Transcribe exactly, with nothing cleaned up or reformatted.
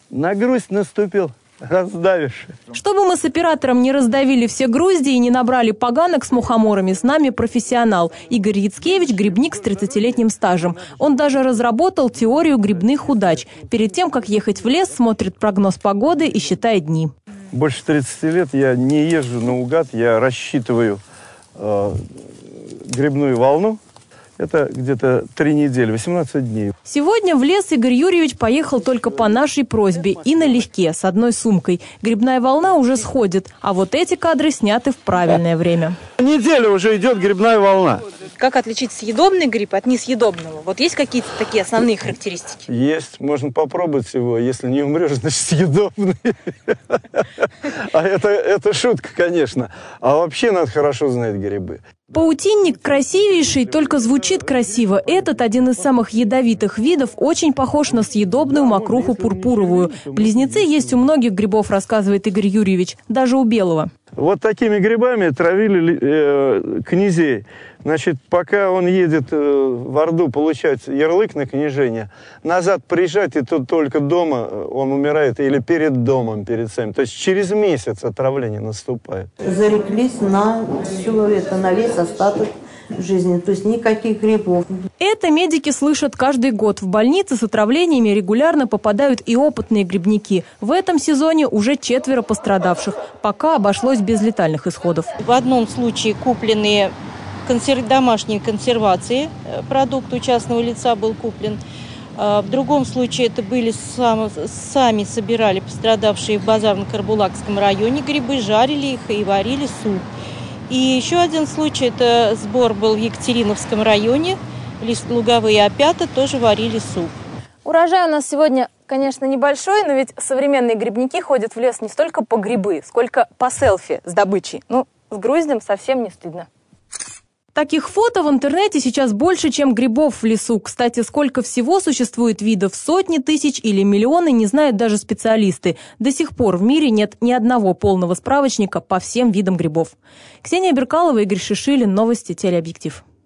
На грусть наступил, раздавишь. Чтобы мы с оператором не раздавили все грузди и не набрали поганок с мухоморами, с нами профессионал Игорь Яцкевич, грибник с тридцатилетним стажем. Он даже разработал теорию грибных удач. Перед тем, как ехать в лес, смотрит прогноз погоды и считает дни. Больше тридцати лет я не езжу наугад, я рассчитываю э, грибную волну. Это где-то три недели, восемнадцать дней. Сегодня в лес Игорь Юрьевич поехал только по нашей просьбе и налегке, с одной сумкой. Грибная волна уже сходит, а вот эти кадры сняты в правильное время. Неделя уже идет грибная волна. Как отличить съедобный гриб от несъедобного? Вот есть какие-то такие основные характеристики? Есть, можно попробовать его, если не умрешь, значит съедобный. А это, это шутка, конечно. А вообще надо хорошо знать грибы. Паутинник красивейший, только звучит красиво. Этот, один из самых ядовитых видов, очень похож на съедобную мокруху пурпуровую. Близнецы есть у многих грибов, рассказывает Игорь Юрьевич, даже у белого. Вот такими грибами травили э, князей. Значит, пока он едет э, в Орду получать ярлык на княжение, назад приезжать, и тут только дома он умирает, или перед домом, перед самим. То есть через месяц отравление наступает. Зареклись на все это, на весь остаток жизни, то есть никаких грибов. Это медики слышат каждый год. В больнице с отравлениями регулярно попадают и опытные грибники. В этом сезоне уже четверо пострадавших. Пока обошлось без летальных исходов. В одном случае купленные консерв... домашние консервации, продукт у частного лица был куплен. В другом случае это были сам... сами собирали пострадавшие в Базарно-Карабулакском районе грибы, жарили их и варили суп. И еще один случай, это сбор был в Екатериновском районе, луговые опята тоже варили суп. Урожай у нас сегодня, конечно, небольшой, но ведь современные грибники ходят в лес не столько по грибы, сколько по селфи с добычей. Ну, с груздем совсем не стыдно. Таких фото в интернете сейчас больше, чем грибов в лесу. Кстати, сколько всего существует видов, сотни тысяч или миллионы, не знают даже специалисты. До сих пор в мире нет ни одного полного справочника по всем видам грибов. Ксения Беркалова, Игорь Шишилин, новости, телеобъектив.